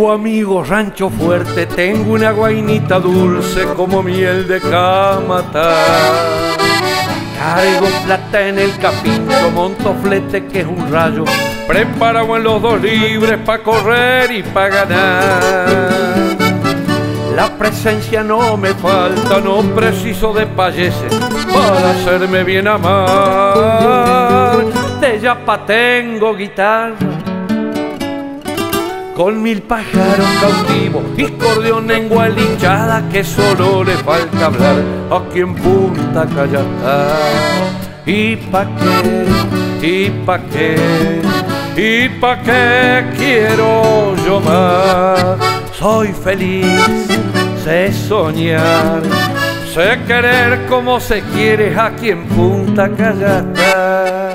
Tengo amigos rancho fuerte, tengo una guainita dulce como miel de Camatá. Cargo plata en el capincho, monto flete que es un rayo, preparado en los dos libres pa' correr y pa' ganar. La presencia no me falta, no preciso de payeses para hacerme bien amar. De yapa tengo guitarra con 1000 pájaros cautivos y cordeón en gualinchada que solo le falta hablar aquí en Punta Callastá. ¿Y pa' qué? ¿Y pa' qué? ¿Y pa' qué quiero yo más? Soy feliz, sé soñar, sé querer como se quiere aquí en Punta Callastá.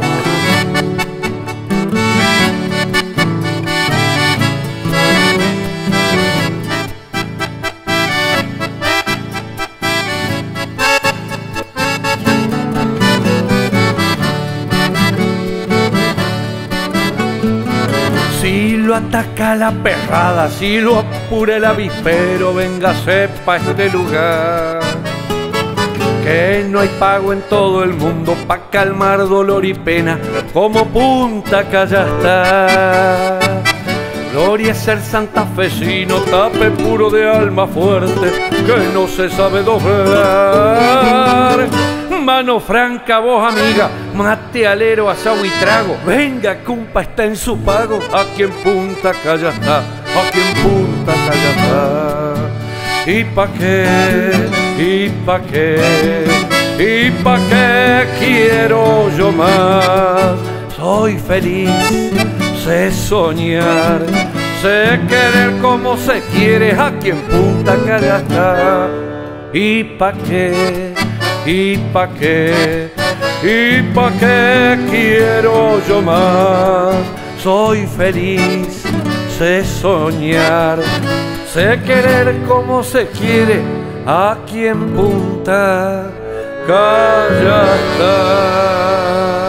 Si lo ataca la perrada, si lo apura el avispero, véngase pa' este lugar. Que no hay pago en todo el mundo pa' calmar dolor y pena como Punta Callastá. Gloria es ser santafesino, tape puro de alma fuerte que no se sabe doblar. Mano franca, voz amiga, mate alero, asado y trago. Venga, cumpa, está en su pago. Aquí en Punta Callastá, aquí en Punta Callastá. ¿Y pa' qué? ¿Y pa' qué? ¿Y pa' qué quiero yo más? Soy feliz, sé soñar, sé querer como se quiere aquí en Punta Callastá. ¿Y pa' qué? ¿Y pa' qué? ¿Y pa' qué quiero yo más? Soy feliz, sé soñar, sé querer como se quiere aquí en Punta Callastá.